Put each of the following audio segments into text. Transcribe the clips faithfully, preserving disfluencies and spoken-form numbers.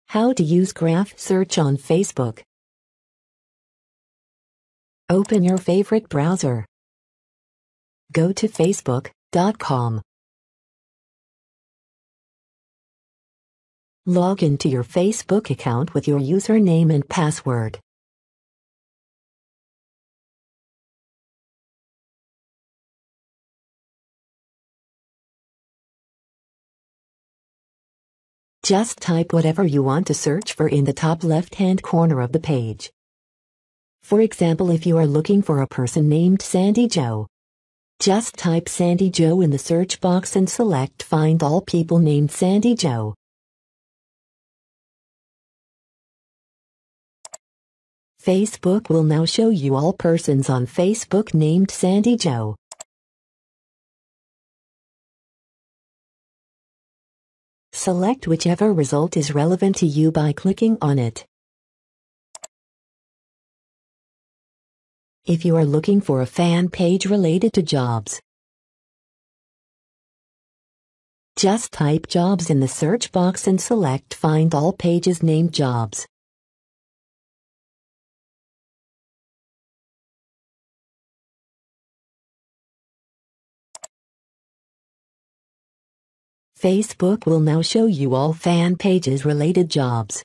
How to use graph search on Facebook. Open your favorite browser. Go to facebook dot com. Log into your Facebook account with your username and password. Just type whatever you want to search for in the top left-hand corner of the page. For example, if you are looking for a person named Sandy Joe, just type Sandy Joe in the search box and select Find All People Named Sandy Joe. Facebook will now show you all persons on Facebook named Sandy Joe. Select whichever result is relevant to you by clicking on it. If you are looking for a fan page related to jobs, just type jobs in the search box and select Find All pages named jobs. Facebook will now show you all fan pages related jobs.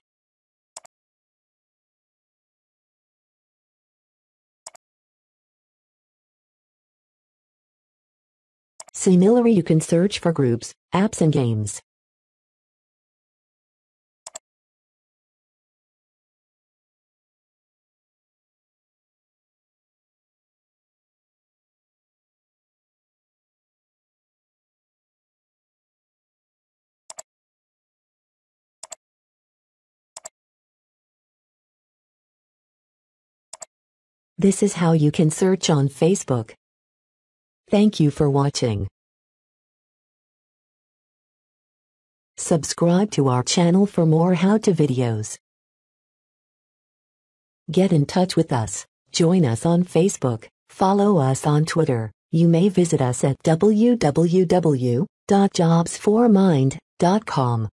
Similarly, you can search for groups, apps and games. This is how you can search on Facebook. Thank you for watching. Subscribe to our channel for more how-to videos. Get in touch with us. Join us on Facebook. Follow us on Twitter. You may visit us at w w w dot jobs for mind dot com.